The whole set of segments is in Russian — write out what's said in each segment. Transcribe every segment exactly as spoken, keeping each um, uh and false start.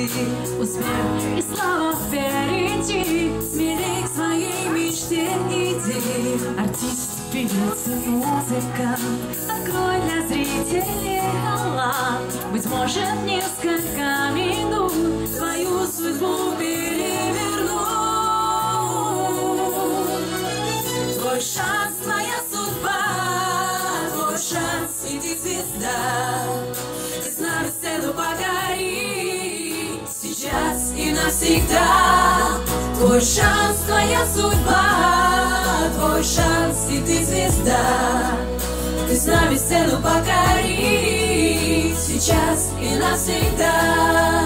мечты. Успех и слава впереди, смелей к своей мечте иди. Артист, певец и музыкант, открой для зрителей талант. Быть может, несколько минут твою судьбу перевернуть. Твой шанс, твоя судьба, твой шанс, иди, звезда. Ты с нами сцену покори, сейчас и навсегда. Твой шанс, твоя судьба, твой шанс, и ты звезда. Ты с нами сцену покори, сейчас и навсегда.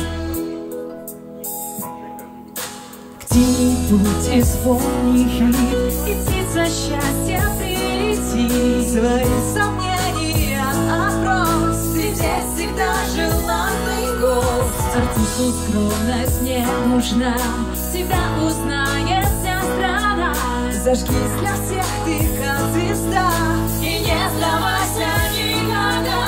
Где путь исполни хит, и птица счастья прилети. Свои сомнения опрос, ты здесь всегда желанный гость. Артисту скромность не нужна, тебя узнает вся страна. Зажгись для всех ты как звезда, и не сдавайся никогда.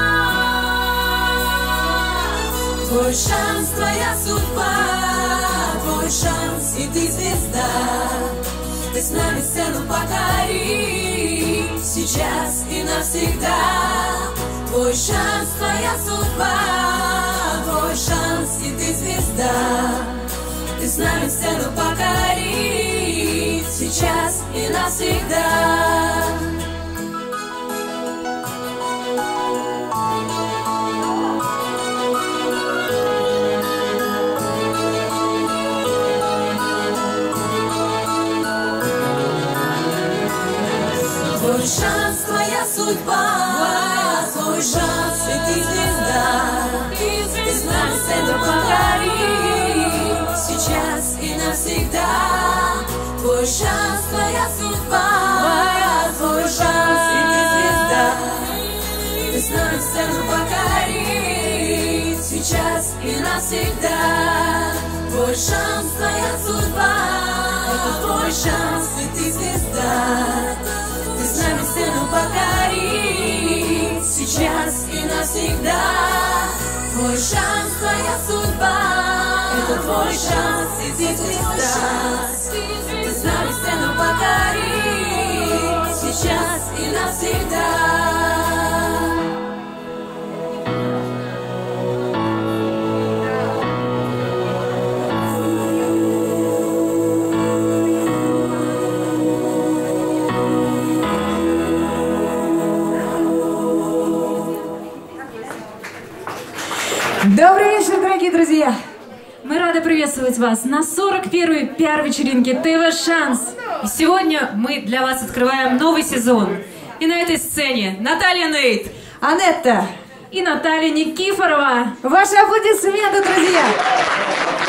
Твой шанс, твоя судьба, твой шанс, и ты звезда. Ты с нами сцену покори, сейчас и навсегда. Твой шанс, твоя судьба, твой шанс, и ты звезда. Ты с нами сцену покори, сейчас и навсегда. Твой шанс, твоя судьба, твой шанс, и ты звезда. Ты с нами сцену покори, сейчас и навсегда. Твой шанс, твоя судьба, твой шанс, и ты звезда. Ты с нами сцену покори, сейчас и навсегда. Твой шанс, твоя судьба, это твой шанс, и ты звезда. Ты с нами сцену покори, сейчас и навсегда. Твой шанс, твоя судьба, это твой шанс, и ты звезда. Ты с нами сцену покори, сейчас и навсегда. Добрый вечер, дорогие друзья! Мы рады приветствовать вас на сорок первой пиар-вечеринке ТВ «Шанс». И сегодня мы для вас открываем новый сезон. И на этой сцене Наталья Нейт, Анетта и Наталья Никифорова. Ваши аплодисменты, друзья!